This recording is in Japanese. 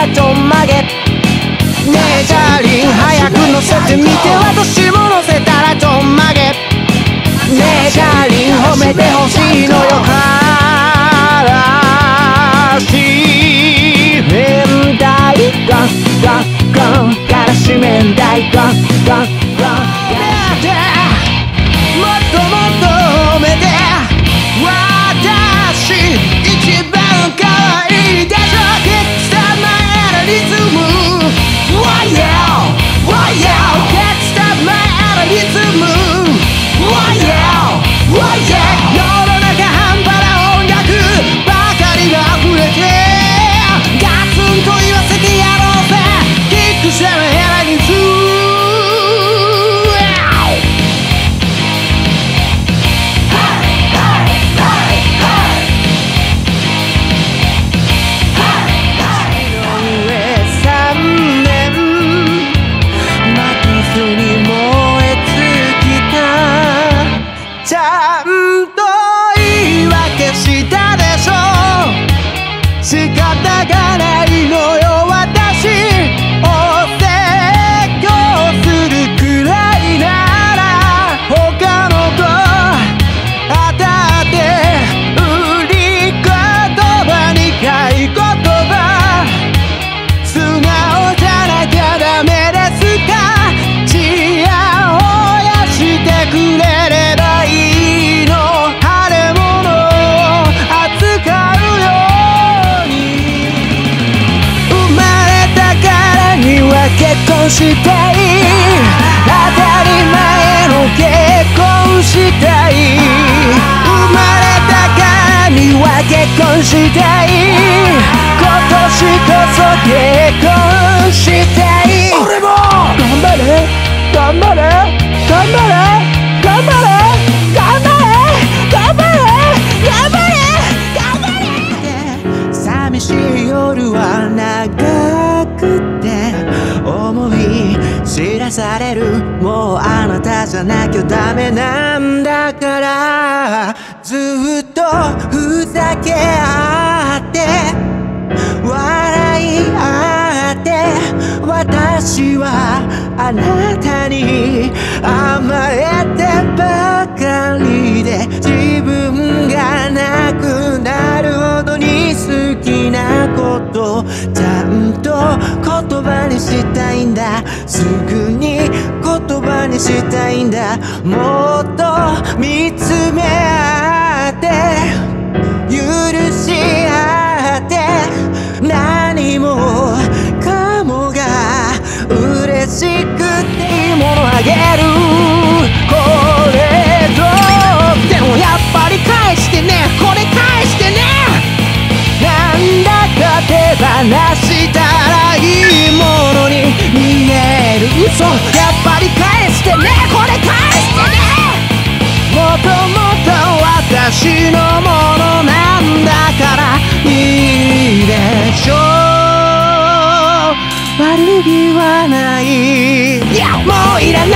らちょんまげ。ねえチャーリン早く乗せてみて、私も乗せたらちょんまげ。ねえチャーリン褒めてほしいのよ。からし明太ゴンゴンゴン、からし明太ゴンゴンゴン。もっともっと褒めて、私一番可愛いでしょ。Kick start my ERENISM, oh yeah, oh yeah. Kick start my ERENISM, oh yeah, oh yeah. 世の中半端な音楽ばかりが溢れて、ガツンと言わせてやろうぜ。Kick start my ERENISM。ちゃんと言い訳したでしょ。仕方がないのよ私。お説教するくらいなら他の子当たって売り言葉に買い言葉、素直じゃなきゃダメですか。ちやほやしてくれれば結婚したい、当たり前の結婚したい。生まれたからには結婚したい、今年こそ結婚したい。俺も頑張れ頑張れ頑張れ頑張れ頑張れ頑張れ頑張れ頑張れ。寂しい夜は長くて思い知らされる、もうあなたじゃなきゃダメなんだから。ずっとふざけ合って笑い合って、私はあなたに甘えてばかりで、自分がなくなるほどに好きなことちゃんと言葉にしたいんだ。すぐに言葉にしたいんだ。もっと見つめ合って許し合って、何もかもが嬉しくていいものあげる。これぞでもやっぱり返してね、これ返してね。なんだか手放したらいいものに見える嘘、やっぱり返してね、これ返してね。もともと私のものなんだからいいでしょう。悪気はない、いやもういらない